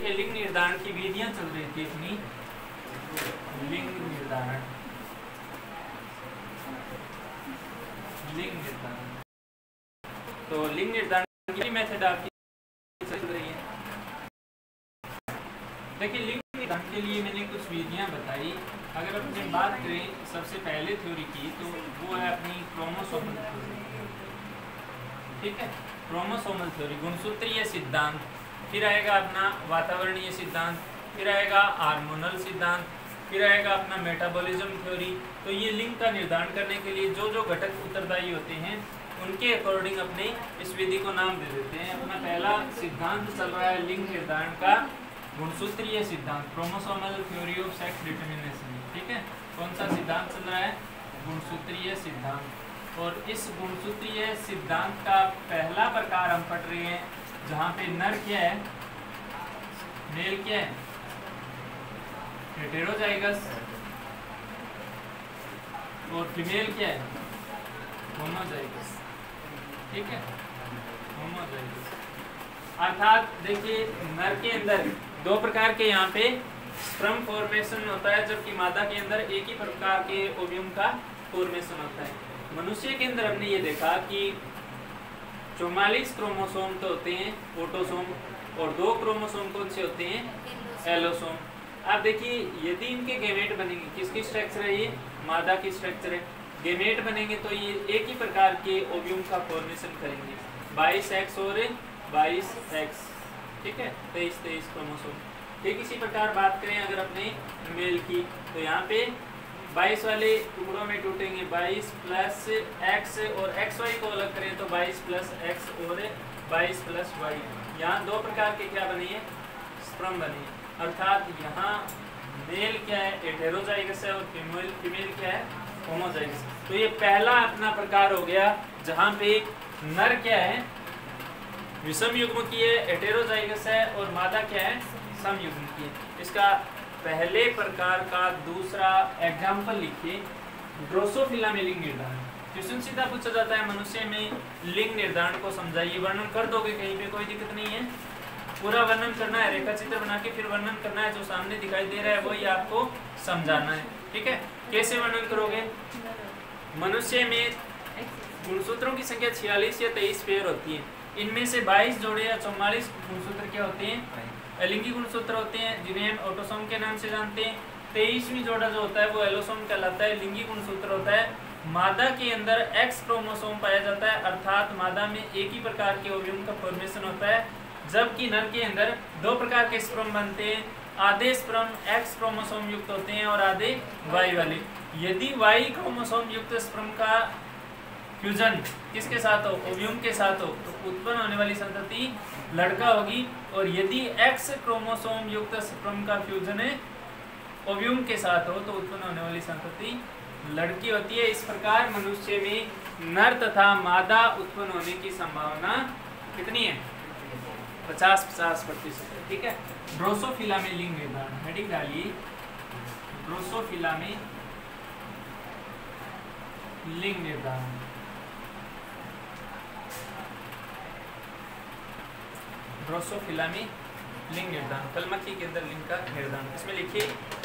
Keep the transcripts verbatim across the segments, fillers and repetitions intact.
पे लिंग निर्धारण की विधियां चल रही थी अपनी। लिंग निर्धारण लिंग निर्धारण तो लिंग निर्धारण की मेथड आपकी चल रही है। देखिए लिंग निर्धारण के लिए मैंने कुछ विधियां बताई। अगर अपनी बात करें सबसे पहले थ्योरी की तो वो है अपनी क्रोमोसोमल थ्योरी। ठीक है, क्रोमोसोमल थ्योरी, गुणसूत्रीय सिद्धांत, फिर आएगा अपना वातावरणीय सिद्धांत, फिर आएगा हार्मोनल सिद्धांत, फिर आएगा अपना मेटाबॉलिज्म थ्योरी। तो ये लिंग का निर्धारण करने के लिए जो जो घटक उत्तरदायी होते हैं उनके अकॉर्डिंग अपने इस विधि को नाम दे देते हैं। अपना पहला सिद्धांत चल रहा है लिंग निर्धारण का गुणसूत्रीय सिद्धांत, chromosomal theory of sex determination. ठीक है, कौन सा सिद्धांत चल रहा है? गुणसूत्रीय सिद्धांत। और इस गुणसूत्रीय सिद्धांत का पहला प्रकार हम पढ़ रहे हैं जहाँ पे नर क्या है, मेल क्या है, हेटेरोजाइगस, और फीमेल क्या है, होमोजाइगस। ठीक है, होमोजाइगस। अर्थात देखिए नर के अंदर दो प्रकार के यहाँ पे स्पर्म फॉर्मेशन होता है, जबकि मादा के अंदर एक ही प्रकार के ओव्यूम का फॉर्मेशन होता है। मनुष्य के अंदर हमने ये देखा कि चौवालीस क्रोमोसोम तो होते हैं ऑटोसोम, और दो क्रोमोसोम कौन से होते हैं, एलोसोम। आप देखिए यदि इनके गैमेट बनेंगे, किसकी स्ट्रक्चर है ये, मादा की स्ट्रक्चर है, गैमेट बनेंगे तो ये एक ही प्रकार के ओव्यूम का फॉर्मेशन करेंगे, बाईस एक्स और बाईस एक्स। ठीक है, तेईस तेईस क्रोमोसोम। ठीक इसी प्रकार बात करें अगर अपने मेल की, तो यहाँ पे बाईस वाले टुकड़ों में टूटेंगे, बाईस प्लस एक्स, और एक्स वाई को अलग करें तो बाईस प्लस एक्स और बाईस प्लस वाई। यहाँ दो प्रकार के क्या बने हैं, स्पर्म बने हैं। अर्थात यहाँ मेल क्या है, हेटेरोजाइगस है, और फीमेल फीमेल क्या है, होमोजाइगस। तो ये पहला अपना प्रकार हो गया जहाँ पे नर क्या है, विषम युग्म की है, हेटेरोजाइगस है, और मादा क्या है, सम युग्म की है। इसका पहले प्रकार का दूसरा एग्जाम्पल लिखिए, ड्रोसोफिला में लिंग निर्धारण। क्वेश्चन सीधा पूछा जाता है मनुष्य में लिंग निर्धारण को समझाइए, वर्णन कर दोगे कहीं पे, कोई दिक्कत नहीं है। पूरा वर्णन करना है, रेखा चित्र बना के फिर वर्णन करना है, जो सामने दिखाई दे रहा है वही आपको समझाना है। ठीक है, कैसे वर्णन करोगे? मनुष्य में गुणसूत्रों की संख्या छियालीस या तेईस पेयर होती है, इनमें से बाईस जोड़े या चौवालीस गुणसूत्र क्या होते हैं, अलिंगी गुणसूत्र होते हैं, जिन्हें हम ऑटोसोम के नाम से जानते हैं। तेईसवीं जोड़ा जो होता है वो एलोसोम कहलाता है, लिंगी गुणसूत्र होता है। मादा के अंदर एक्स क्रोमोसोम पाया जाता है, अर्थात मादा में एक ही प्रकार के ओव्यूम का फॉर्मेशन होता है, जबकि नर के अंदर दो प्रकार के स्पर्म बनते हैं। आधे स्पर्म एक्स क्रोमोसोम युक्त होते हैं और आधे वाई वाले। यदि वाई क्रोमोसोम युक्त स्पर्म का फ्यूजन किसके साथ हो, ओव्यूम के साथ हो, तो उत्पन्न होने वाली संतति लड़का होगी। और यदि एक्स क्रोमोसोम युक्त स्पर्म का फ्यूजन है ओव्यूम के साथ हो तो उत्पन्न होने वाली संतति लड़की होती है। इस प्रकार मनुष्य में नर तथा मादा उत्पन्न होने की संभावना कितनी है, पचास पचास प्रतिशत। ठीक है, ड्रोसोफिला में लिंग निर्धारण, हेडिंग डालिए, ड्रोसोफिला में लिंग निर्धारण। ड्रोसोफिला में लिंग निर्धारण, कलमखी के अंदर लिंग का निर्धारण। इसमें लिखिए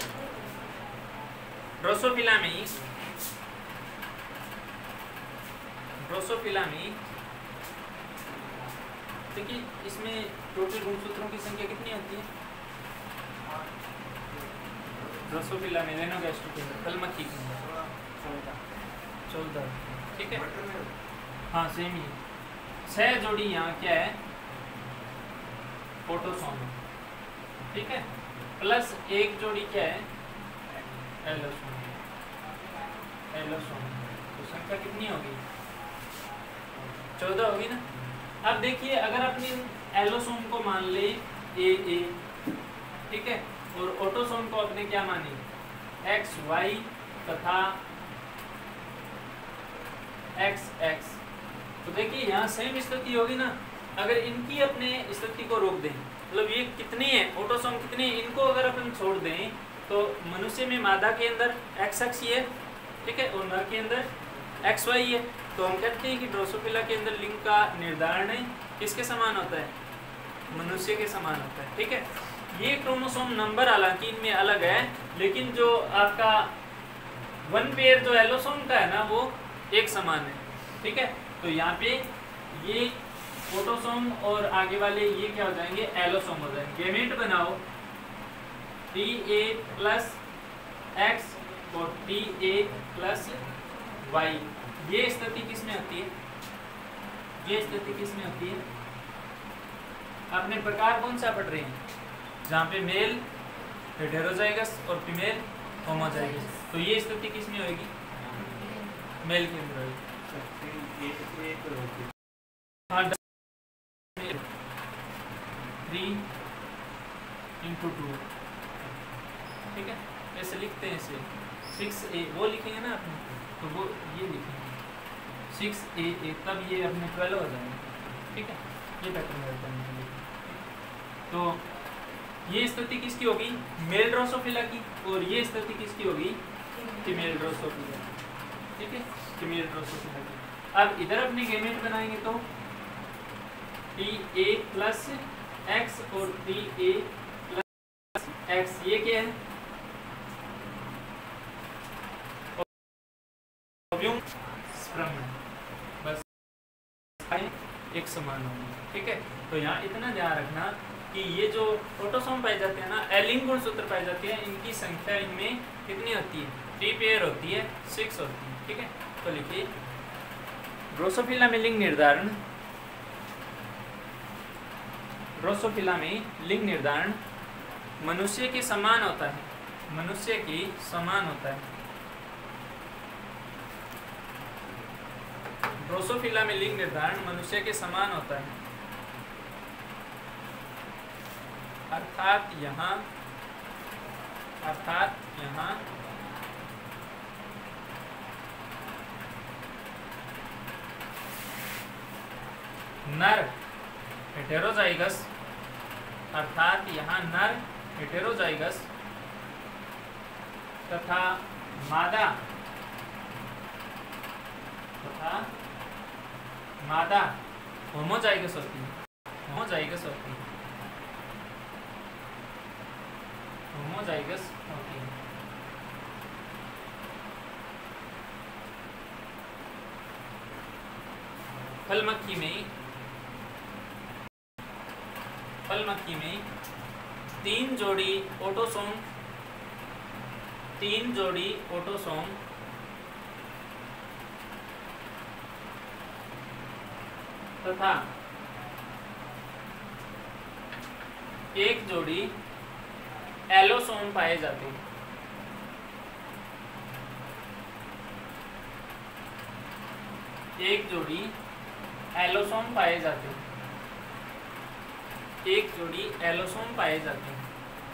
ड्रोसोफिला में, ड्रोसोफिला में देखिए इसमें टोटल गुणसूत्रों की संख्या कितनी होती है, ड्रोसोफिला में रेनोगैस्ट्रो के अंदर, कलमखी के अंदर चौदह। ठीक है, हाँ सेम ही, छह जोड़ी यहाँ क्या है, ऑटोसोम। ठीक है, प्लस एक जोड़ी क्या है, एलोसोम। एलोसोम तो संख्या कितनी होगी, चौदह होगी ना। अब देखिए अगर अपनी एलोसोम को मान ले ए ए, ठीक है, और ऑटोसोम को अपने क्या माने, एक्स वाई तथा एक्स एक्स, तो देखिए यहाँ सेम स्थिति होगी ना। अगर इनकी अपने स्थिति को रोक दें, मतलब ये कितनी है, ऑटोसोम कितनी है, इनको अगर अपन छोड़ दें तो मनुष्य में मादा के अंदर एक्स एक्स ही है, ठीक है, और नर के अंदर एक्स वाई है। तो हम कहते हैं कि ड्रोसोफिला के अंदर लिंग का निर्धारण किसके समान होता है, मनुष्य के समान होता है। ठीक है, ये क्रोमोसोम नंबर हालांकि इनमें अलग है, लेकिन जो आपका वन पेयर जो एलोसोम का है ना वो एक समान है, ठीक है। तो यहाँ पे ये ऑटोसोम और आगे वाले ये क्या हो जाएंगे, एलोसोम हो जाएंगे। गेमेट बनाओ टी ए प्लस एक्स और टी ए प्लस वाई। ये स्थिति किस में होती है, ये स्थिति किस में होती है, आपने प्रकार कौन सा पढ़ रहे हैं, जहाँ पे मेल हेटेरोजाइगस और फीमेल होमोजाइगस। तो ये स्थिति किस में होगी, मेल के अंदर होगी। हाँ, थ्री इंटू टू, ठीक है, ऐसे लिखते हैं इसे। सिक्स ए वो लिखेंगे ना अपने, तो वो ये लिखेंगे सिक्स ए ए, तब ये अपने ट्वेल्व हो जाएंगे, ठीक है। ये पैटर्न रहता है। तो ये स्थिति किसकी होगी, मेल ड्रोसोफिला की, और ये स्थिति किसकी होगी, फीमेल ड्रोसोफिला, ठीक है, फीमेल ड्रोसोफिला की। अब इधर अपने गेमेट बनाएंगे तो टी ए प्लस एक्स और टी ए प्लस एक्स, ये क्या है, बस एक समान होंगे, ठीक है। तो यहाँ इतना ध्यान रखना कि ये जो ऑटोसोम पाए जाते हैं ना, एलिंग गुणसूत्र पाए जाते हैं, इनकी संख्या इनमें कितनी होती है, थ्री पेयर होती है, सिक्स होती है, ठीक है। तो लिखिए ड्रोसोफिला में लिंग निर्धारण, ड्रोसोफिला में लिंग निर्धारण मनुष्य के समान होता है, मनुष्य के समान होता है। ड्रोसोफिला में लिंग निर्धारण मनुष्य के समान होता है, अर्थात यहाँ अर्थात यहाँ नर हेटेरोजाइगस, अर्थात यहाँ नर हेटेरोजाइगस तथा मादा तथा मादा होमोजाइगस होती है, होमोजाइगस होती है, होमोजाइगस होती है। फल मक्खी में फल मक्खी में तीन जोड़ी ऑटोसोम तीन जोड़ी ऑटोसोम तथा एक जोड़ी एलोसोम पाए जाते हैं। एक जोड़ी एलोसोम पाए जाते हैं एक जोड़ी एलोसोम पाए जाते हैं।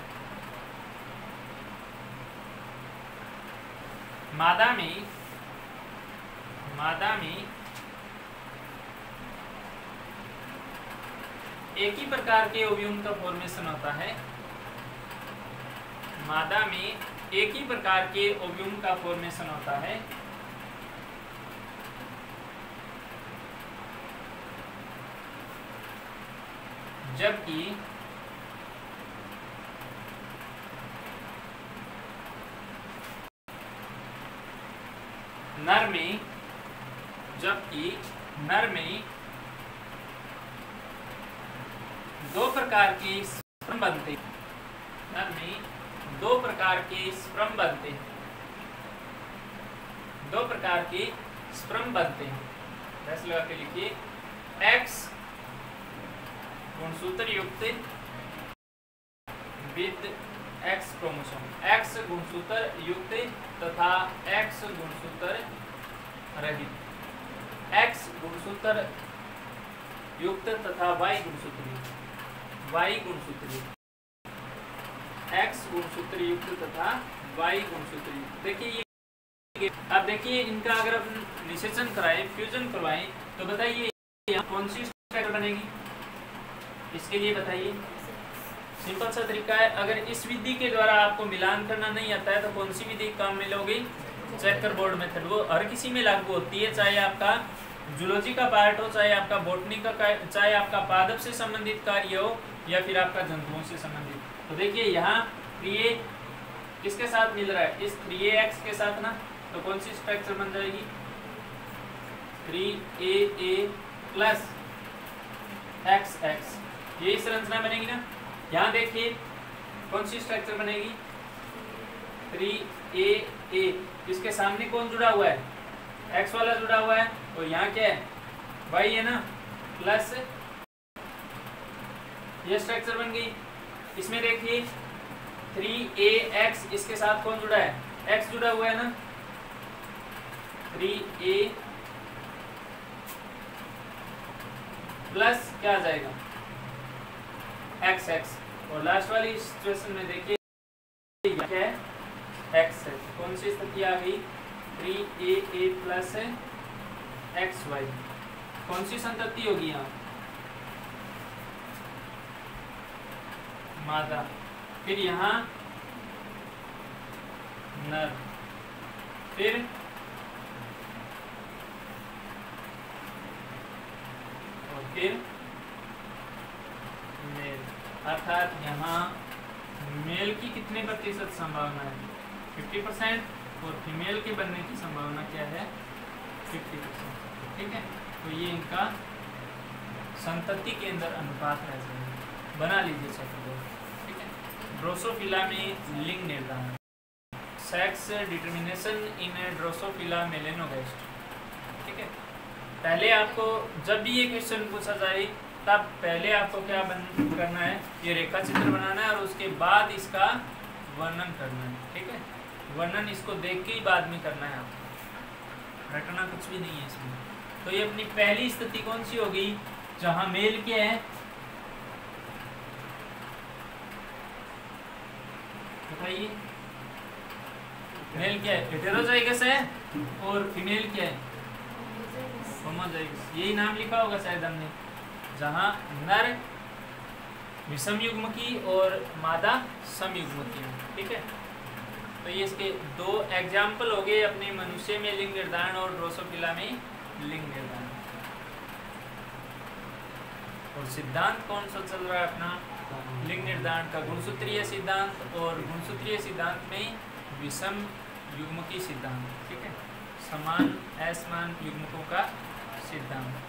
मादा में मादा में एक ही प्रकार के ओव्यूम का फॉर्मेशन होता है। मादा में एक ही प्रकार के ओव्यूम का फॉर्मेशन होता है, जबकि नर में जबकि नर में दो प्रकार के स्पर्म बनते हैं। नर में दो प्रकार के स्पर्म बनते हैं दो प्रकार के स्पर्म बनते हैं ऐसे लगा के लिखिए, एक्स गुणसूत्र युक्त विद एक्स क्रोमोसोम, एक्स गुणसूत्र युक्त तथा एक्स गुणसूत्र रहित, एक्स गुणसूत्र युक्त तथा वाई गुणसूत्र युक्त, वाई गुणसूत्र युक्त, एक्स गुणसूत्र युक्त तथा वाई गुणसूत्र युक्त। देखिए ये, अब देखिए इनका अगर अपन निषेचन कराएं, फ्यूजन करवाएं, तो बताइए यहाँ कौन सी स्ट्रक्चर बनेगी, इसके लिए बताइए। सिंपल सा तरीका है, अगर इस विधि के द्वारा आपको मिलान करना नहीं आता है तो कौन सी विधि काम में लोगे, चेकर बोर्ड मेथड। वो हर किसी में लागू होती है, चाहे आपका जूलॉजी का पार्ट हो, चाहे आपका बॉटनी का, चाहे आपका पादप से संबंधित कार्य हो, या फिर आपका जंतुओं से संबंधित। तो देखिए यहाँ थ्री ए किसके साथ मिल रहा है, इस थ्री ए एक्स के साथ ना, तो कौन सी स्ट्रक्चर बन जाएगी, three A A plus X X, यही संरचना बनेगी ना। यहाँ देखिए कौन सी स्ट्रक्चर बनेगी, थ्री ए ए, इसके सामने कौन जुड़ा हुआ है, एक्स वाला जुड़ा हुआ है, और यहाँ क्या है, वाई है ना, प्लस ये स्ट्रक्चर बन गई। इसमें देखिए थ्री ए एक्स, इसके साथ कौन जुड़ा है, एक्स जुड़ा हुआ है ना, थ्री ए प्लस क्या आ जाएगा, एक्स एक्स, और लास्ट वाली सिचुएशन में देखिए क्या है, एक्स है। कौन सी स्थिति आ गई, three A A plus X Y, कौन सी संतति होगी यहाँ, मादा, फिर यहाँ नर, फिर और फिर मेल, अर्थात यहाँ मेल की कितने प्रतिशत संभावना है, फिफ्टी परसेंट, और फीमेल के बनने की संभावना क्या है, फिफ्टी परसेंट। ठीक है, तो ये इनका संतति के अंदर अनुपात रह जाएगा, बना लीजिए चैप्टर। ठीक है, ड्रोसोफिला में लिंग निर्धारण, sex determination in Drosophila melanogaster. ठीक है, पहले आपको जब भी ये क्वेश्चन पूछा जाए तब पहले आपको क्या बन करना है, ये रेखा चित्र बनाना है और उसके बाद इसका वर्णन करना है। ठीक है, वर्णन इसको देख के ही बाद में करना है, आपको रटना कुछ भी नहीं है इसमें। तो ये अपनी पहली स्थिति कौन सी होगी, जहां मेल क्या है, बताइए, मेल क्या है, हेटेरोजाइगस है, और फीमेल क्या है, होमोजाइगस। यही नाम लिखा होगा शायद हमने, जहां नर विषम युग्म की और मादा समयुग्म की। ठीक है, तो ये इसके दो एग्जाम्पल हो गए, अपने मनुष्य में लिंग निर्धारण और ड्रोसोफिला में लिंग निर्धारण। और सिद्धांत कौन सा चल रहा है अपना, लिंग निर्धारण का गुणसूत्रीय सिद्धांत, और गुणसूत्रीय सिद्धांत में विषम युग्म की सिद्धांत। ठीक है, समान असमान युग्मकों का सिद्धांत।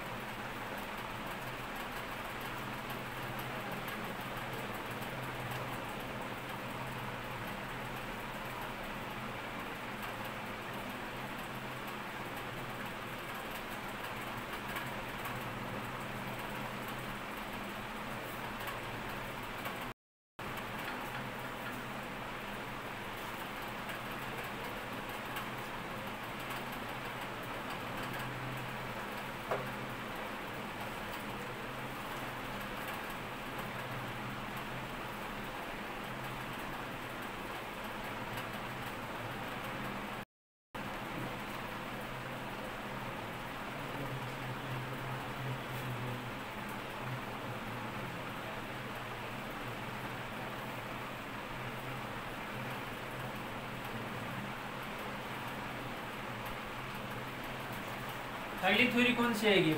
अगली थ्योरी कौन सी आएगी,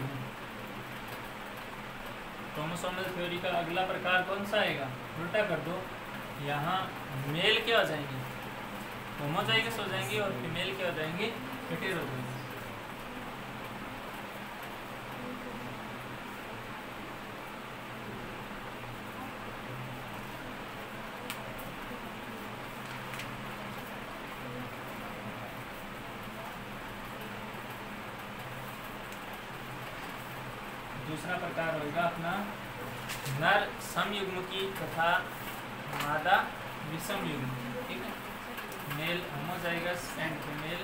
क्रोमोसोमल थ्योरी का अगला प्रकार कौन सा आएगा, उल्टा कर दो, यहाँ मेल क्या हो जाएंगे, होमोजाइगस हो जाएंगे, और फीमेल क्या हो जाएंगे, हेटेरोजाइगस। दूसरा प्रकार होगा अपना नर समयुग्म की तथा मादा विषम युग्म। ठीक है, मेल होमोजाइगस एंड फीमेल।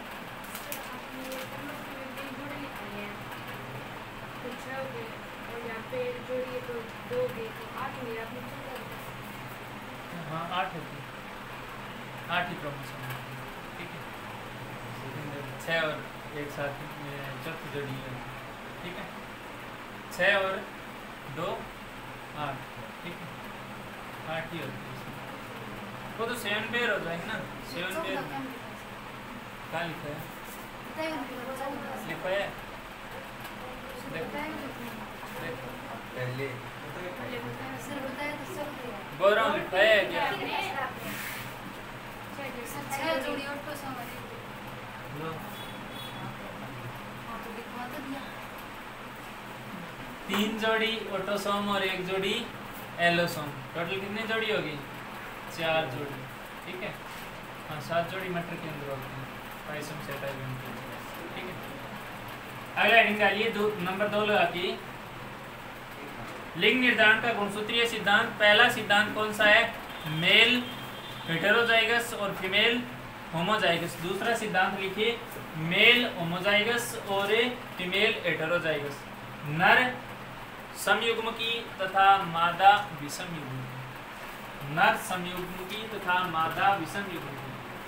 हाँ आठ है, आठ ही क्रोमोसोम। ठीक है, छः और एक साथ चौथी जोड़ी है। ठीक है, छः और दो आठ। ठीक है, आठ ही होती है इसमें, वो तो सेवन पेयर हो जाएंगे ना, सेवन पेयर कहाँ लिखा है, लिखा है देखो देखो पहले बोल रहा हूँ लिखाया है क्या? तीन जोड़ी ऑटोसोम और एक जोड़ी एलोसोम, टोटल कितनी जोड़ी होगी? चार जोड़ी। ठीक है, हाँ सात जोड़ी मटर के अंदर होती है, पाइसम से ठीक है। अगला हेडिंग डालिए दो नंबर दो लगा के लिंग निर्धारण का गुणसूत्रीय सिद्धांत। पहला सिद्धांत कौन सा है? मेल हेटेरोजाइगस और फीमेल होमोजाइगस। दूसरा सिद्धांत लिखिए मेल होमोजाइगस और फीमेल हेटेरोजाइगस। नर समयुग्मकी तथा मादा विषम युग्मकी। नर समयुग्मकी तथा मादा विषम युग्मकी।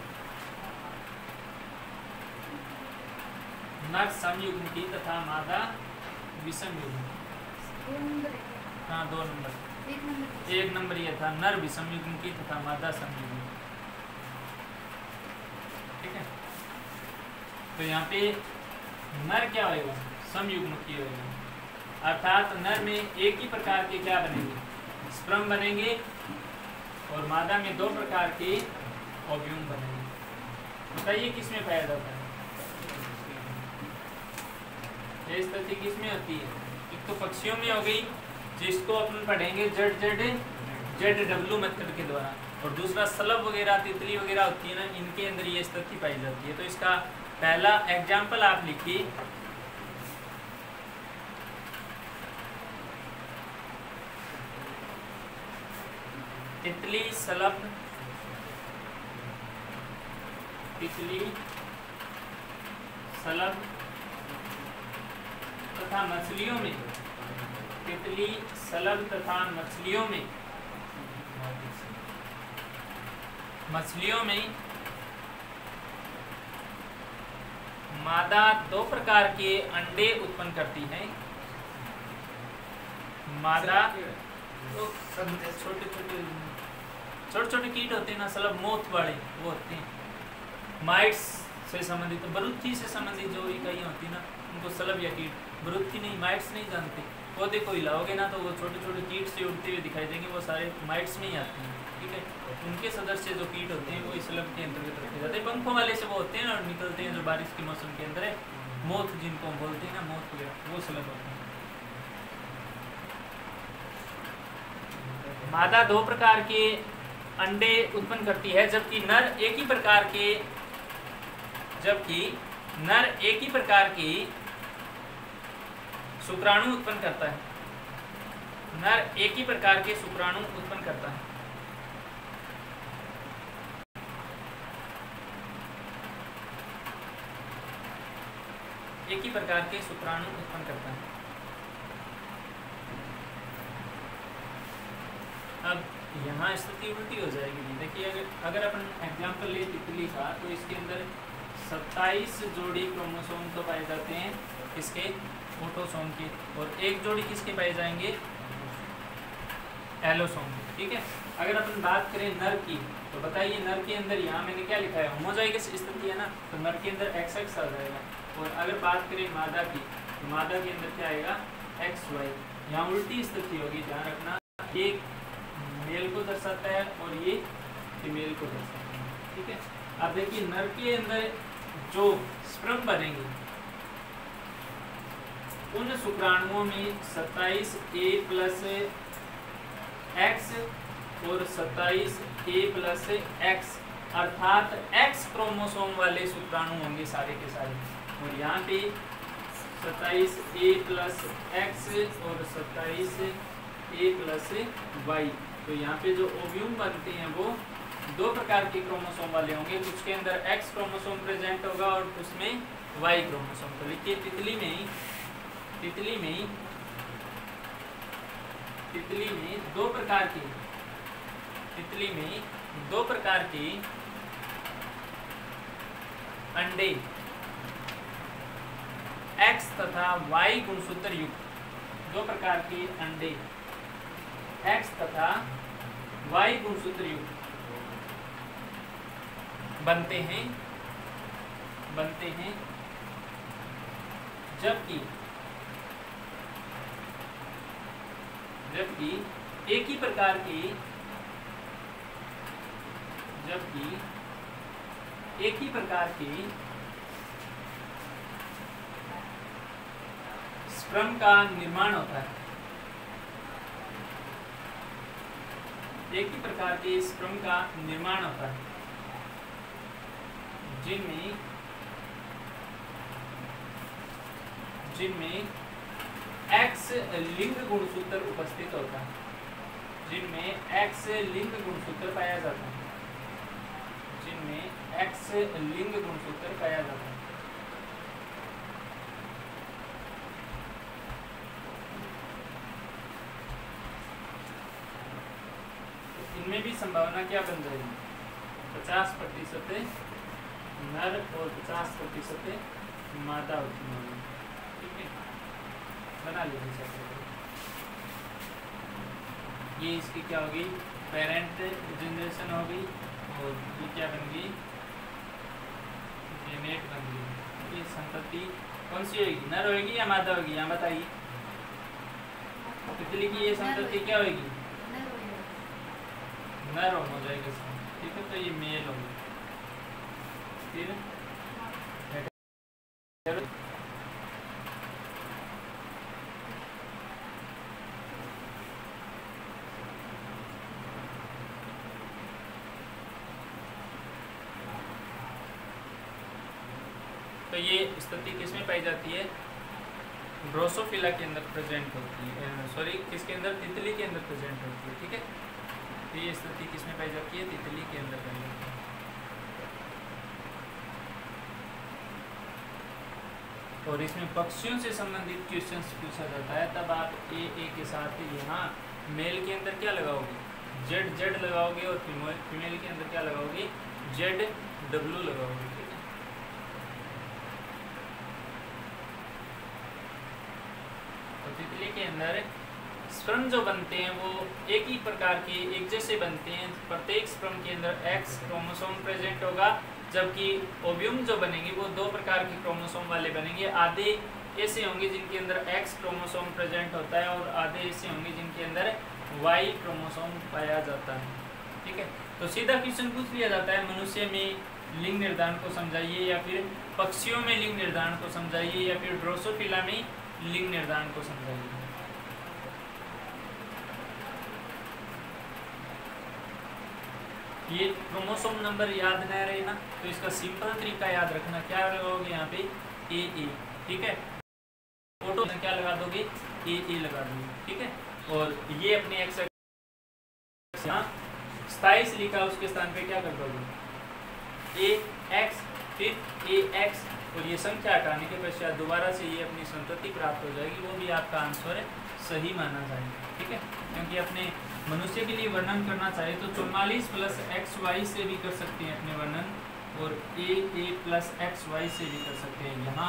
नर समयुग्मकी तथा मादा विषम युग्मकी। हाँ दो नंबर, एक नंबर एक नंबर ये था नर विषम युग्मकी तथा मादा समयुग्मकी। ठीक है, तो यहाँ पे नर क्या होगा? समयुग्मकी होगा, अर्थात नर में एक ही प्रकार के क्या बनेंगे? स्पर्म बनेंगे, और मादा में दो प्रकार के ओव्यूम बनेंगे। बताइए किसमें पाया जाता है? ये स्थिति किसमें होती है? एक तो पक्षियों में हो गई, जिसको अपन पढ़ेंगे Z Z Z W method के द्वारा, और दूसरा सलब वगैरह तितली वगैरह होती है ना, इनके अंदर ये स्थिति पाई जाती है। तो इसका पहला एग्जाम्पल आप लिखिए, तितली सलब, तितली सलब तथा मछलियों में, तितली सलब तथा मछलियों में, मछलियों में मादा दो प्रकार के अंडे उत्पन्न करती है। मादा तो छोटे छोटे छोटे छोटे कीट होते हैं ना, सलब मोथ वाले, वो होते हैं। माइट्स से संबंधित, बरुत्थी से संबंधित जो इकाइयाँ होती है ना, उनको सलब या कीट, बरुत्थी नहीं, माइट्स नहीं जानते। पौधे को हिलाओगे ना तो वो छोटे छोटे कीट से उड़ते हुए दिखाई देंगे, वो सारे माइट्स में ही आते हैं। ठीक है, उनके सदस्य जो कीट होते हैं वो इस सलब के अंतर्गत रखे जाते हैं। पंखों वाले से वो होते हैं और निकलते हैं जो बारिश के मौसम के अंदर है, मोथ जिनको हम बोलते हैं ना, मोथ वगैरह, वो सलब होते हैं। मादा दो प्रकार के अंडे उत्पन्न करती है, जबकि नर एक ही प्रकार के जबकि नर एक ही प्रकार की शुक्राणु उत्पन्न करता है। नर एक ही प्रकार के शुक्राणु उत्पन्न करता है। एक ही प्रकार के शुक्राणु उत्पन्न करता है। अब यहाँ स्थिति उल्टी हो जाएगी। देखिए, अगर अगर अपन एग्जाम्पल ले तितली का, तो इसके अंदर सत्ताईस जोड़ी क्रोमोसोम तो पाए जाते हैं, किसके? ऑटोसोम के, और एक जोड़ी किसके पाए जाएंगे? एलोसोम के। ठीक है, अगर अपन बात करें नर की, तो बताइए नर के अंदर यहाँ मैंने क्या लिखा है? होमोजाइगस स्थिति है ना, तो नर के अंदर एक्स एक्स आ जाएगा। और अगर बात करें मादा की, तो मादा के अंदर क्या आएगा? X Y. यहाँ उल्टी स्थिति होगी, ध्यान रखना। एक मेल को दर्शाता है और ये फीमेल को दर्शाता है। ठीक है, अब देखिए नर के अंदर जो स्पर्म बनेंगे, उन शुक्राणुओं में सत्ताईस ए प्लस एक्स और सत्ताईस ए प्लस एक्स, अर्थात एक्स क्रोमोसोम वाले शुक्राणु होंगे सारे के सारे। और यहाँ पे सत्ताईस ए प्लस एक्स और सत्ताईस ए प्लस वाई। तो यहाँ पे जो ओव्यूम बनते हैं वो दो प्रकार के क्रोमोसोम वाले होंगे, कुछ के अंदर एक्स क्रोमोसोम प्रेजेंट होगा और उसमें वाई क्रोमोसोम। तो लिखिए तितली में तितली में तितली में दो प्रकार के तितली में दो प्रकार के अंडे एक्स तथा वाई गुणसूत्र युक्त, दो प्रकार के अंडे एक्स तथा वाई गुणसूत्र युक्त बनते हैं बनते हैं जबकि जबकि एक ही प्रकार की जबकि एक ही प्रकार की स्पर्म का निर्माण होता है एक ही प्रकार के स्पर्म का निर्माण होता है जिनमें जिनमें एक्स लिंग गुणसूत्र उपस्थित होता है जिनमें एक्स लिंग गुणसूत्र पाया जाता है जिनमें एक्स लिंग गुणसूत्र पाया जाता है इनमें भी संभावना क्या बन जाएगी? पचास प्रतिशत नर और पचास प्रतिशत मादा उत्पन्न होगी। ठीक है, बना लीजिए। ये इसकी क्या होगी? पेरेंट जनरेशन होगी और ये क्या बन गई? जेनेट बन गई। ये संतति कौन सी होगी? नर होगी या मादा होगी? यहाँ बताइए। तितली की ये संतति क्या होगी? नर हो जाएगा। ठीक है, तो ये मेल होगी। फिर तो ये स्थिति किसमें पाई जाती है? ड्रोसोफिला के अंदर प्रेजेंट होती है। सॉरी, किसके अंदर? तितली के अंदर प्रेजेंट होती है। ठीक है, तो ये स्थिति किसमें पाई जाती है? तितली के अंदर पाई जाती है। और इसमें पक्षियों से संबंधित क्वेश्चंस पूछा जाता है, तब आप ए ए के साथ यहाँ मेल के अंदर क्या लगाओगे? जेड जेड लगाओगे और फीमेल फीमेल के अंदर क्या लगाओगे? जेड डब्ल्यू लगाओगे। ठीक है, तो तितली के अंदर स्पर्म जो बनते हैं वो एक ही प्रकार के एक जैसे बनते हैं। प्रत्येक स्पर्म के अंदर एक्स क्रोमोसोम प्रेजेंट होगा, जबकि ओव्यूम जो बनेंगे वो दो प्रकार के क्रोमोसोम वाले बनेंगे। आधे ऐसे होंगे जिनके अंदर एक्स क्रोमोसोम प्रेजेंट होता है और आधे ऐसे होंगे जिनके अंदर वाई क्रोमोसोम पाया जाता है। ठीक है, तो सीधा क्वेश्चन पूछ लिया जाता है, मनुष्य में लिंग निर्धारण को समझाइए, या फिर पक्षियों में लिंग निर्धारण को समझाइए, या फिर ड्रोसोफिला में लिंग निर्धारण को समझाइए। ये क्रोमोसोम नंबर याद न रहे ना, तो इसका सिंपल तरीका याद रखना, क्या लगाओगे यहाँ पे? ए ए। ठीक है, फोटो क्या लगा दोगे? ए ए लगा दोगे। ठीक है, और ये अपने एक्स सताईस लिखा, उसके स्थान पे क्या कर दोगे? ए एक्स, फिर ए एक्स, और ये संख्या हटाने के पश्चात दोबारा से ये अपनी संतति प्राप्त हो जाएगी। वो भी आपका आंसर सही माना जाएगा। ठीक है, क्योंकि अपने मनुष्य के लिए वर्णन करना चाहे तो चौवालीस प्लस एक्स वाई से भी कर सकते हैं अपने वर्णन, और A A plus X Y से भी कर सकते हैं। यहाँ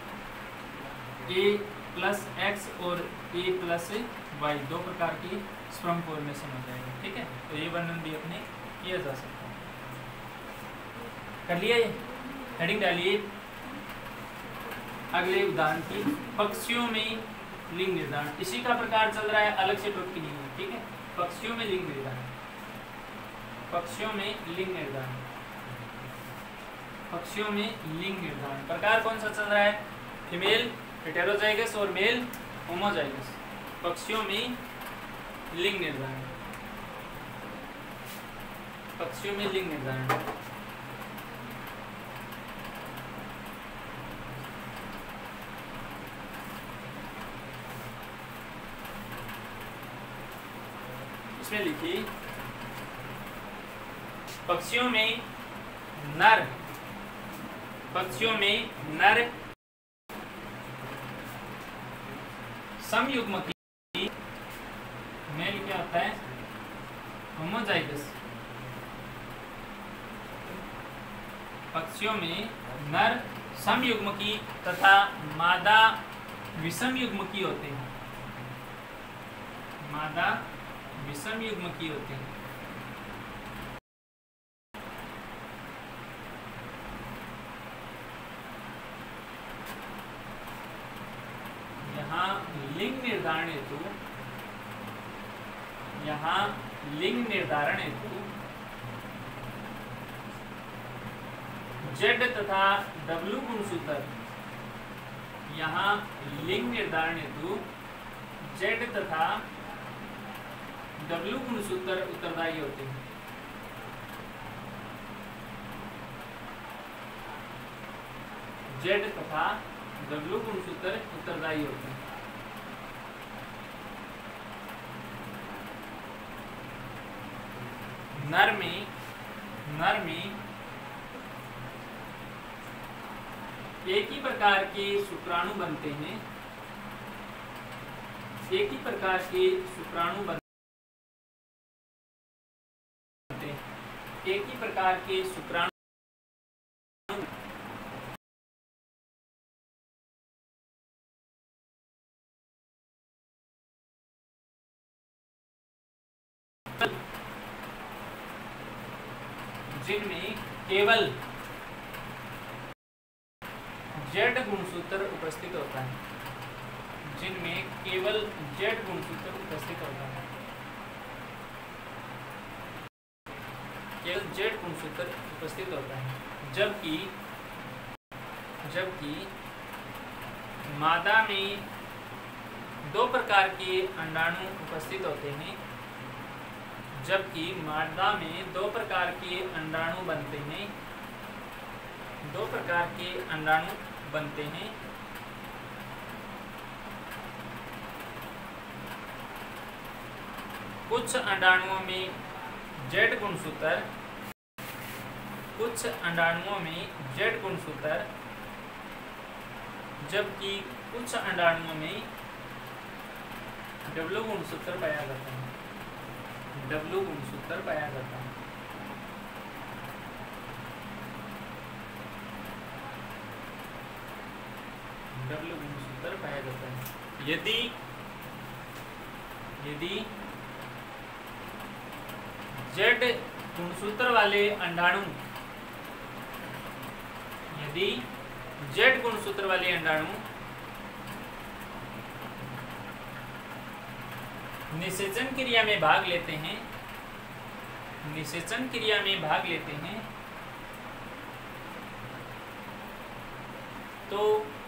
ए प्लस एक्स और ए प्लस वाई दो प्रकार की स्पर्म फॉर्मेशन हो जाएगा। ठीक है, तो ये वर्णन भी अपने किया जा सकता है। कर लिया, ये हेडिंग डालिए। अगले उदाहरण की, पक्षियों में लिंग निर्धारण। इसी का प्रकार चल रहा है, अलग से टॉपिक नहीं है। ठीक है, पक्षियों में लिंग निर्धारण, पक्षियों में लिंग निर्धारण, पक्षियों में लिंग निर्धारण। प्रकार कौन सा चल रहा है? फीमेल हेटेरोजाइगस और मेल होमोजाइगस। पक्षियों में लिंग निर्धारण, पक्षियों में लिंग निर्धारण। इसमें लिखिए, पक्षियों में नर, पक्षियों में नर समयुग्मकी, मेल क्या होता है? होमोजाइगस। पक्षियों में नर समयुग्मकी तथा मादा विषमयुग्मकी होते हैं। मादा विषमयुग्मकी होते हैं। यहाँ लिंग निर्धारण हेतु यहाँ लिंग निर्धारण हेतु जेड तथा डब्ल्यू गुणसूत्र, यहाँ लिंग निर्धारण हेतु जेड तथा डब्ल्यू गुणसूत्र उत्तरदायी होते हैं। जेड तथा डब्ल्यू गुणसूत्र उत्तरदायी होते हैं। नर में नर में एक ही प्रकार के शुक्राणु बनते हैं, एक ही प्रकार के शुक्राणु बनते हैं, एक ही प्रकार के शुक्राणु जिनमें केवल जेड गुणसूत्र उपस्थित होता है, जिनमें केवल जेड गुणसूत्र उपस्थित होता है, केवल जेड गुणसूत्र उपस्थित होता है। जबकि जबकि मादा में दो प्रकार के अंडाणु उपस्थित होते हैं, जबकि मादा में दो प्रकार के अंडाणु बनते हैं, दो प्रकार के अंडाणु बनते हैं। कुछ अंडाणुओं में जेड गुणसूत्र कुछ अंडाणुओं में जेड गुणसूत्र जबकि कुछ अंडाणुओं में डब्ल्यू गुणसूत्र पाया जाता है, डब्ल्यू गुणसूत्र पाया जाता है। डब्ल्यू गुणसूत्र पाया जाता है। यदि यदि जेड गुणसूत्र वाले अंडाणु यदि जेड गुणसूत्र वाले अंडाणु निषेचन क्रिया में भाग लेते हैं निषेचन क्रिया में भाग लेते हैं तो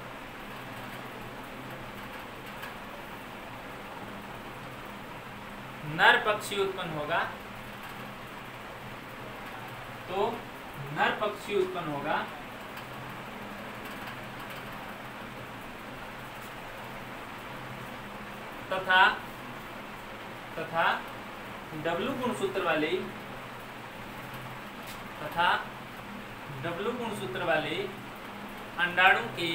नर पक्षी उत्पन्न होगा तो नर पक्षी उत्पन्न होगा तथा तथा डब्ल्यू गुणसूत्र वाले तथा डब्ल्यू गुणसूत्र वाले अंडाणु के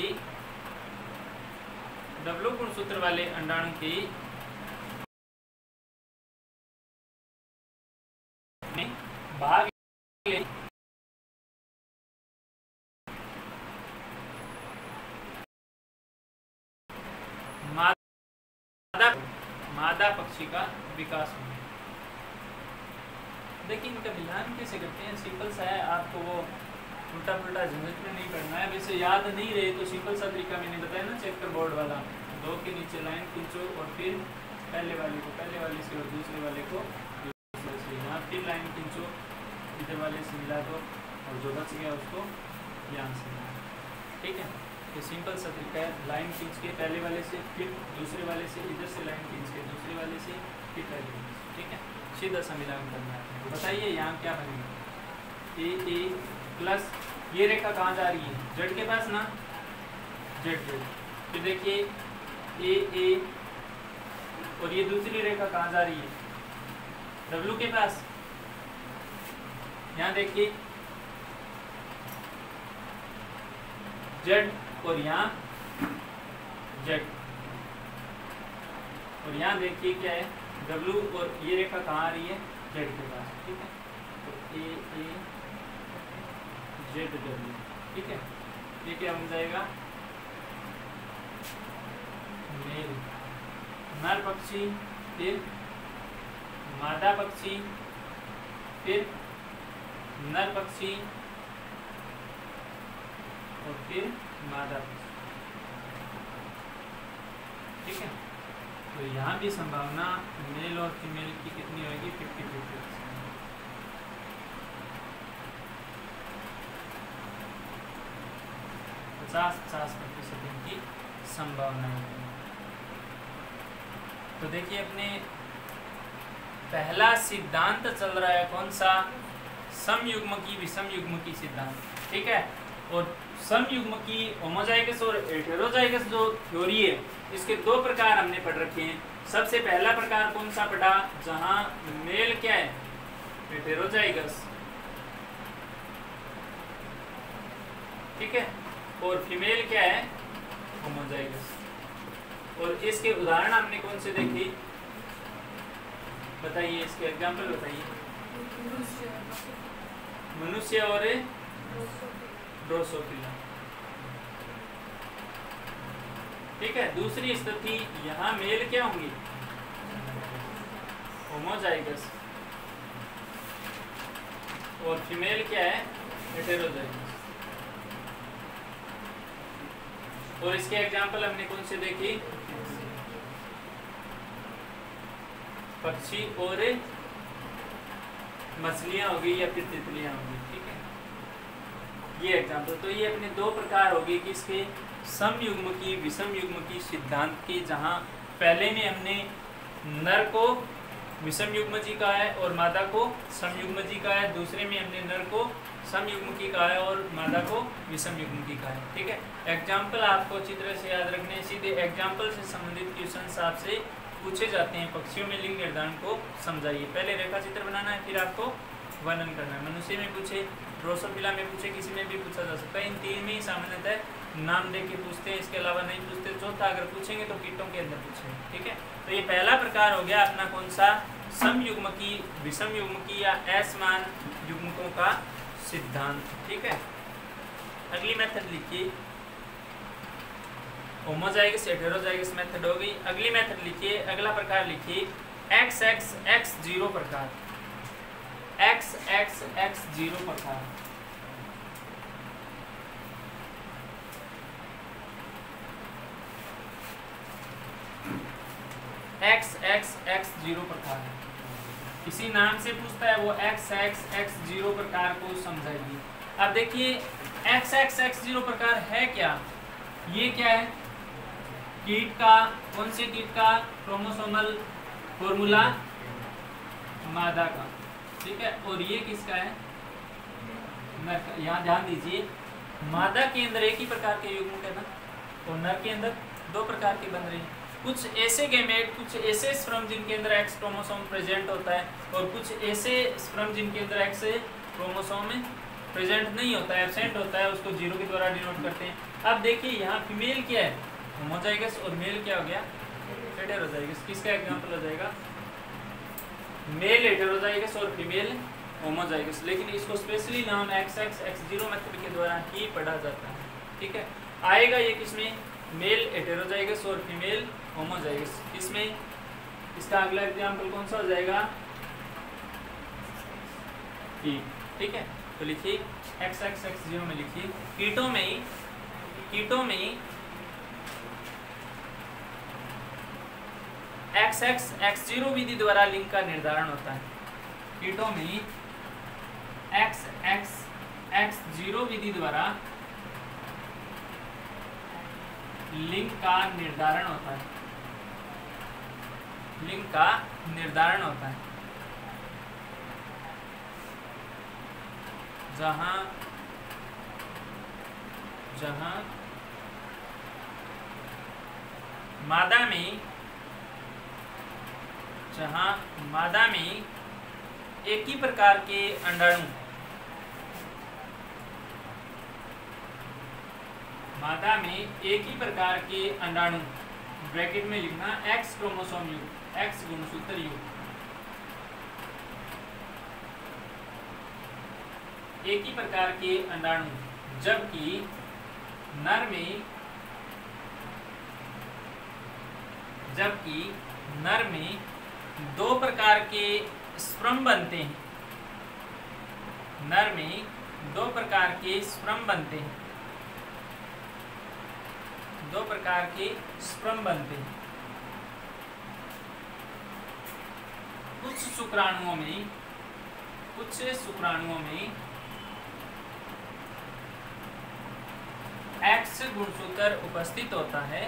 डब्ल्यू गुणसूत्र वाले अंडाणु के भाग मादा मादा पक्षी का विकास होगा। देखिए इनका मिलान कैसे करते हैं, सिंपल सा है, आपको वो उल्टा पुल्टा झंझट में नहीं पड़ना है। वैसे याद नहीं रहे तो सिंपल सा तरीका मैंने बताया ना, चेकर बोर्ड वाला, दो के नीचे लाइन खींचो और फिर पहले वाले को पहले वाले से और दूसरे वाले को दूसरे से, यहाँ फिर लाइन खींचो, इधर वाले से मिला दो और जो बच गया उसको यहाँ से, ठीक है। ये सिंपल सा तरीका है, लाइन खींच के पहले वाले से, फिर दूसरे वाले से, इधर से लाइन खींच के दूसरे वाले से, फिर पहले वाले से, ठीक है। सीधा सा मिलान करना है। बताइए यहाँ क्या बनेगा, ए ए प्लस ये रेखा कहाँ जा रही है, जेड के पास ना, जेड जेड, फिर देखिए ए ए और ये दूसरी रेखा कहाँ जा रही है, डब्ल्यू के पास। यहाँ देखिए जेड और यहाँ जेड और यहाँ देखिए क्या है, डब्ल्यू और ये रेखा कहाँ आ रही है, जेड के पास, ठीक है। तो ए ए जेड डब्ल्यू, ठीक है। ये क्या बन जाएगा, मेल नर पक्षी, फिर मादा पक्षी, फिर नर पक्षी और फिर मादा पक्षी, ठीक है। तो यहाँ भी संभावना मेल और फीमेल की कितनी होगी, फिफ्टी फिफ्टी पचास पचास प्रतिशत इनकी संभावना है। तो देखिए अपने पहला सिद्धांत चल रहा है कौन सा, समयुग्म की विषम युग्म की सिद्धांत, ठीक है। और समयुग्म की होमोजाइगस और हेटेरोजाइगस जो थ्योरी है इसके दो प्रकार हमने पढ़ रखे हैं। सबसे पहला प्रकार कौन सा पढ़ा, जहां मेल क्या है हेटेरोजाइगस, ठीक है, और फीमेल क्या है होमोजाइगस। और इसके उदाहरण हमने कौन से देखे, बताइए इसके एग्जांपल बताइए। मनुष्य और ड्रोसोफिला, ठीक है। दूसरी स्थिति यहाँ मेल क्या होंगी होमोजाइगस और फीमेल क्या है हेटेरोजाइगस। और इसके एग्जांपल हमने कौन से देखी, पक्षी और मछलियां होगी या फिर तितलियां होगी, ठीक है, ये एग्जांपल। तो ये अपने दो प्रकार होगी कि इसके समयुग्म की विषम युग्म की सिद्धांत की, जहां पहले में हमने नर को विषम युग्म जी कहा है और मादा को समयुग्म जी कहा है, दूसरे में हमने नर को समयुग्म की कहा है और मादा को विषम युग्म की कहा है, ठीक है। एग्जाम्पल आपको अच्छी तरह से याद रखने हैं, सीधे एग्जाम्पल से संबंधित क्वेश्चन आपसे पूछे जाते हैं। पक्षियों में लिंग निर्धारण को समझाइए, पहले रेखा चित्र बनाना है फिर आपको वर्णन करना है। मनुष्य में पूछे, ड्रोसोफिला में पूछे, किसी में भी पूछा जा सकता है। इन तीन में ही सामान्यतः नाम दे के पूछते हैं, इसके अलावा नहीं पूछते। चौथा अगर पूछेंगे तो कीटों के अंदर पूछेंगे, ठीक है। तो ये पहला प्रकार हो गया अपना कौन सा, समयुग्म की विषम युग्म की या असमान युग्मकों का सिद्धांत, ठीक है। अगली मेथड लिखिए, होमोजाइगस हेटेरोजाइगस मेथड हो गई। अगली मेथड लिखिए, अगला प्रकार लिखिए एक्स एक्स एक्स जीरो प्रकार, एक्स एक्स एक्स जीरो प्रकार। एक्स एक्स एक्स जीरो प्रकार है, किसी नाम से पूछता है वो एक्स एक्स एक्स जीरो प्रकार को समझाइए। अब देखिए एक्स एक्स एक्स जीरो प्रकार है क्या, ये क्या है, कीट का, कौन से कीट का, क्रोमोसोमल फॉर्मूला मादा का, ठीक है। और ये किसका है, नर का। यहाँ ध्यान दीजिए, मादा के अंदर एक ही प्रकार के युग्म है ना, और नर के अंदर दो प्रकार के बन रहे हैं। कुछ ऐसे गैमेट, कुछ ऐसे स्पर्म जिनके अंदर एक्स क्रोमोसोम प्रेजेंट होता है और कुछ ऐसे स्पर्म जिनके अंदर एक्स क्रोमोसोम में प्रेजेंट नहीं होता है, एब्सेंट होता है, उसको जीरो के द्वारा डिनोट करते हैं। अब देखिए यहाँ फीमेल क्या है होमोजाइगस और मेल क्या हो गया हेटेरोजाइगस। किसका एग्जांपल हो जाएगा, मेल हेटेरोजाइगस और फीमेल होमोजाइगस। लेकिन इसको स्पेशली नाम X X X zero method के द्वारा ही पढ़ा जाता है, ठीक है। आएगा ये किसमें, मेल हेटेरोजाइगस और फीमेल होमोजाइगस। इसमें इसका अगला एग्जांपल कौन सा हो जाएगा, ठीक है। तो लिखिए एक्स एक्स एक्स जीरो में लिखिए, कीटों में ही कीटों में ही एक्स एक्स एक्स जीरो विधि द्वारा लिंग का निर्धारण होता है। कीटों में एक्स एक्स एक्स जीरो विधि द्वारा लिंग का निर्धारण होता है, लिंग का निर्धारण होता है, जहां जहां मादा में जहां मादा में एक ही प्रकार के अंडाणु, मादा में एक ही प्रकार के अंडाणु, ब्रैकेट में लिखना एक्स क्रोमोसोम युक्त, एक्स गुणसूत्र युक्त, एक ही प्रकार के अंडाणु, जबकि नर में जबकि नर में दो प्रकार के स्पर्म बनते हैं, नर में दो प्रकार के स्पर्म बनते हैं, दो प्रकार के स्पर्म बनते हैं। कुछ शुक्राणुओं में कुछ शुक्राणुओं में एक्स गुणसूत्र उपस्थित होता है,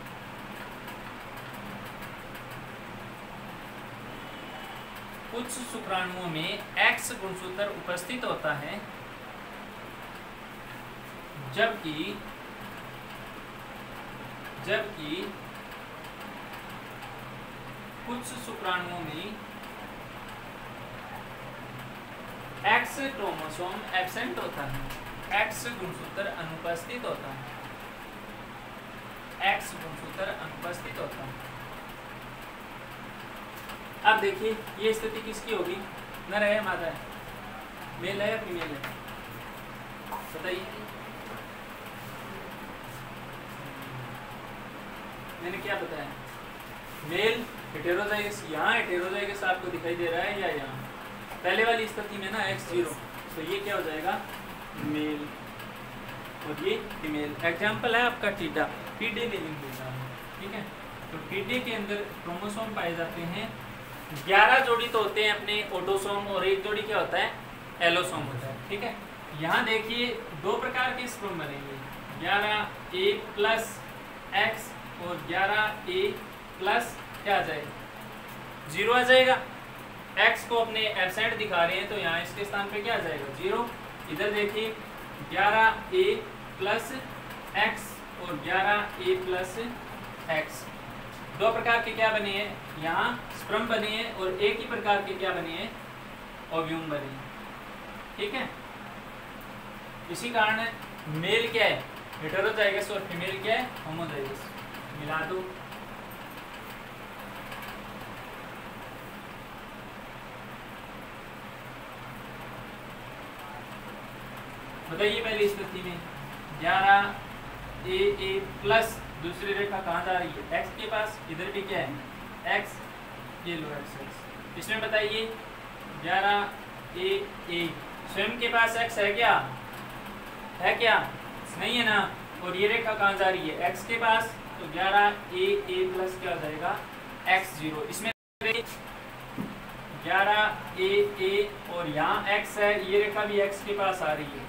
कुछ शुक्राणुओं में एक्स गुणसूत्र उपस्थित होता है, जबकि जबकि कुछ शुक्राणुओं में एक्स क्रोमोसोम एब्सेंट होता है, एक्स गुणसूत्र अनुपस्थित होता है, एक्स गुणसूत्र अनुपस्थित होता है। अब देखिए ये स्थिति किसकी होगी, नर है मादा है, मेल है या फीमेल है, बताइए। मैंने क्या बताया, मेल हेटेरोजाइगस, यहाँ हेटेरोजाइगस आपको दिखाई दे रहा है या यहाँ पहले वाली स्थिति में ना एक्स जीरो, तो ये क्या हो जाएगा मेल और ये फीमेल। एग्जाम्पल है आपका टीडा, टीडे में लिंक होता है, ठीक है। तो टीडे के अंदर क्रोमोसोम पाए जाते हैं, ग्यारह जोड़ी तो होते हैं अपने ऑटोसोम और एक जोड़ी क्या होता है एलोसोम होता है, ठीक है। यहाँ देखिए दो प्रकार के स्पर्म बनेंगे, ग्यारह ए प्लस एक्स और ग्यारह ए प्लस क्या आ जाएगा जीरो आ जाएगा। एक्स को अपने एब्सेंट दिखा रहे हैं तो यहाँ इसके स्थान पे क्या आ जाएगा जीरो। इधर देखिए ग्यारह ए प्लस एक्स और ग्यारह ए प्लस एक्स, दो प्रकार के क्या बने हैं यहाँ स्पर्म बने हैं और एक ही प्रकार के क्या बने हैं ओव्यूम बने हैं, ठीक है। इसी कारण मेल क्या है हेटेरोजाइगस और फीमेल क्या है होमोजाइगस। मिला दो, बताइए पहली स्थिति में ग्यारह ए ए प्लस दूसरी रेखा कहाँ जा रही है एक्स के पास, इधर भी क्या है एक्स, ये लो एक्स एक्स। इसमें बताइए ग्यारह ए ए स्वयं के पास एक्स है क्या, है क्या नहीं है ना, और ये रेखा कहाँ जा रही है एक्स के पास, तो ग्यारह ए ए प्लस क्या हो जाएगा एक्स जीरो। इसमें ग्यारह ए ए और यहाँ एक्स है, ये रेखा भी एक्स के पास आ रही है,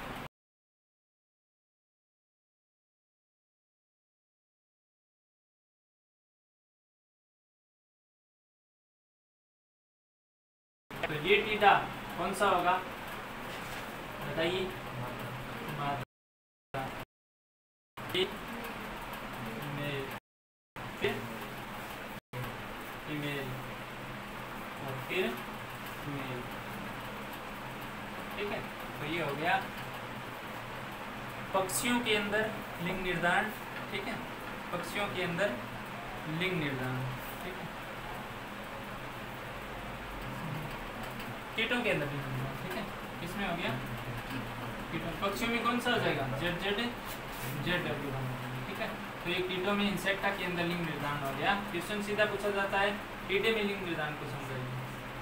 तो ये टीटा कौन सा होगा बताइए, फिर फीमेल और फिर मेल, ठीक है। तो ये हो गया पक्षियों के अंदर लिंग निर्धारण, ठीक है, पक्षियों के अंदर लिंग निर्धारण, ठीक है, कीटों के अंदर लिंग निर्धारण, ठीक है। किसमें हो गया कीटों, पक्षियों में कौन सा हो जाएगा जेड जेड जेड डब्ल्यू, ठीक है। तो ये कीटों में इंसेक्टा के अंदर लिंग निर्धारण हो गया। क्वेश्चन सीधा पूछा जाता है कीटे में लिंग निर्धारण को समझाइए,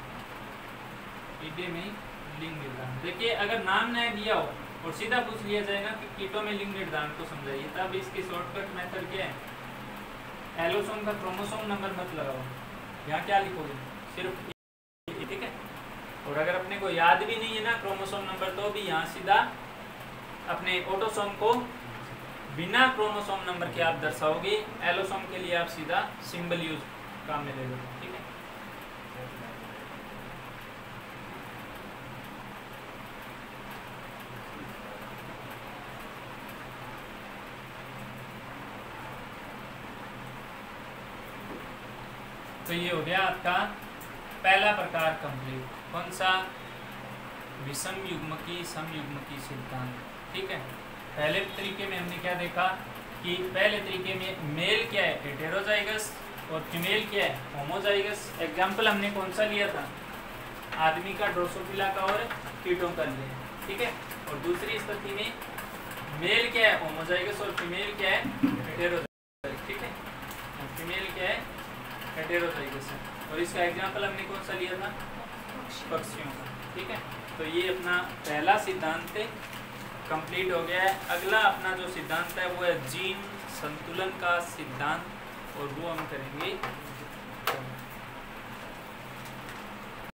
कीटे में लिंग निर्धारण। देखिए अगर नाम नहीं दिया हो और सीधा पूछ लिया जाएगा कि कीटों में लिंग निर्धारण को समझाइए, तब इसकी शॉर्टकट मेथड क्या है, एलोसोम का क्रोमोसोम नंबर मत लगाओ, यहाँ क्या लिखोगे सिर्फ, ठीक है। और अगर अपने को याद भी नहीं है ना क्रोमोसोम नंबर, तो भी यहाँ सीधा अपने ऑटोसोम को बिना क्रोमोसोम नंबर के आप दर्शाओगे, एलोसोम के लिए आप सीधा सिंबल यूज काम में ले लो, ठीक है। तो ये हो गया आपका पहला प्रकार कंप्लीट, कौन सा विषम युग्मकी समयुग्मकी सिद्धांत, ठीक है। पहले तरीके में हमने क्या देखा कि पहले तरीके में मेल क्या है हेटेरोजाइगस और फीमेल क्या है होमोजाइगस। एग्जाम्पल हमने कौन सा लिया था, आदमी का, ड्रोसोफिला का और कीटों का लिया, ठीक है। और दूसरी स्थिति में मेल क्या है होमोजाइगस और फीमेल क्या है हेटेरोजाइगस, ठीक है। फीमेल क्या है हेटेरोजाइगस है। और इसका एग्जाम्पल हमने कौन सा लिया था पक्षियों का, ठीक है। तो ये अपना पहला सिद्धांत कंप्लीट हो गया है। अगला अपना जो सिद्धांत है वो है जीन संतुलन का सिद्धांत, और वो हम करेंगे